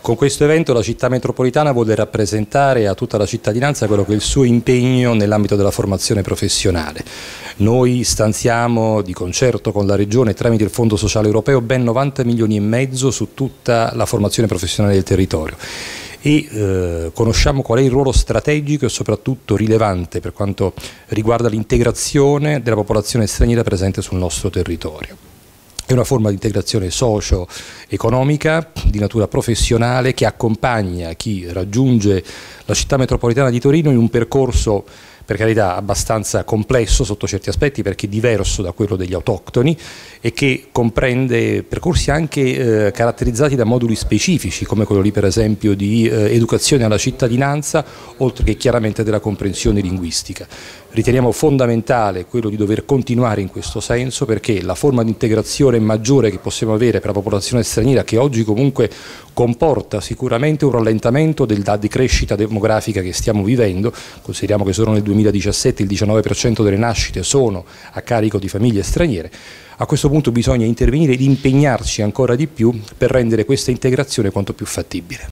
Con questo evento la città metropolitana vuole rappresentare a tutta la cittadinanza quello che è il suo impegno nell'ambito della formazione professionale. Noi stanziamo di concerto con la Regione tramite il Fondo Sociale Europeo ben 90 milioni e mezzo su tutta la formazione professionale del territorio e conosciamo qual è il ruolo strategico e soprattutto rilevante per quanto riguarda l'integrazione della popolazione straniera presente sul nostro territorio. È una forma di integrazione socio-economica, di natura professionale, che accompagna chi raggiunge la città metropolitana di Torino in un percorso, per carità, abbastanza complesso sotto certi aspetti, perché è diverso da quello degli autoctoni e che comprende percorsi anche caratterizzati da moduli specifici, come quello lì per esempio di educazione alla cittadinanza, oltre che chiaramente della comprensione linguistica. Riteniamo fondamentale quello di dover continuare in questo senso, perché la forma di integrazione maggiore che possiamo avere per la popolazione straniera, che oggi comunque comporta sicuramente un rallentamento di crescita demografica che stiamo vivendo. Consideriamo che solo nel 2017 il 19% delle nascite sono a carico di famiglie straniere. A questo punto bisogna intervenire ed impegnarci ancora di più per rendere questa integrazione quanto più fattibile.